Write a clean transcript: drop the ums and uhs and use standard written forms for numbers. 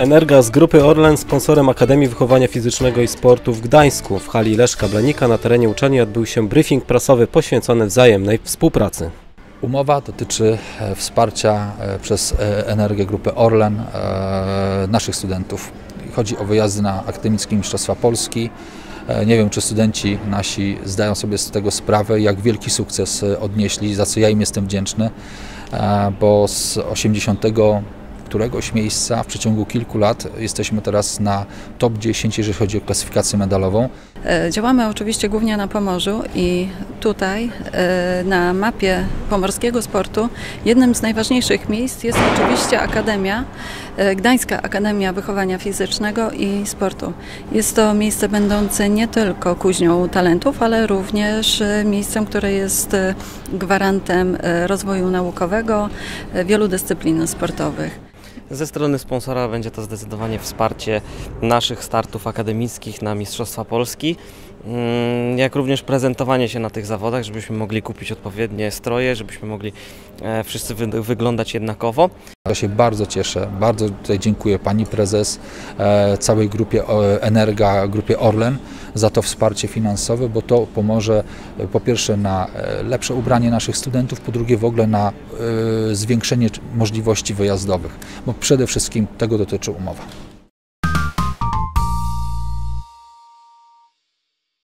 Energa z Grupy Orlen sponsorem Akademii Wychowania Fizycznego i Sportu w Gdańsku. W hali Leszka Blanika na terenie uczelni odbył się briefing prasowy poświęcony wzajemnej współpracy. Umowa dotyczy wsparcia przez Energię Grupy Orlen naszych studentów. Chodzi o wyjazdy na akademickie mistrzostwa Polski. Nie wiem, czy studenci nasi zdają sobie z tego sprawę, jak wielki sukces odnieśli, za co ja im jestem wdzięczny, bo z 80 któregoś miejsca w przeciągu kilku lat jesteśmy teraz na top 10, jeżeli chodzi o klasyfikację medalową. Działamy oczywiście głównie na Pomorzu i tutaj na mapie pomorskiego sportu jednym z najważniejszych miejsc jest oczywiście Akademia, Gdańska Akademia Wychowania Fizycznego i Sportu. Jest to miejsce będące nie tylko kuźnią talentów, ale również miejscem, które jest gwarantem rozwoju naukowego wielu dyscyplin sportowych. Ze strony sponsora będzie to zdecydowanie wsparcie naszych startów akademickich na Mistrzostwa Polski, jak również prezentowanie się na tych zawodach, żebyśmy mogli kupić odpowiednie stroje, żebyśmy mogli wszyscy wyglądać jednakowo. Ja się bardzo cieszę, bardzo tutaj dziękuję Pani Prezes, całej grupie Energa, grupie Orlen za to wsparcie finansowe, bo to pomoże po pierwsze na lepsze ubranie naszych studentów, po drugie w ogóle na zwiększenie możliwości wyjazdowych, bo przede wszystkim tego dotyczy umowa.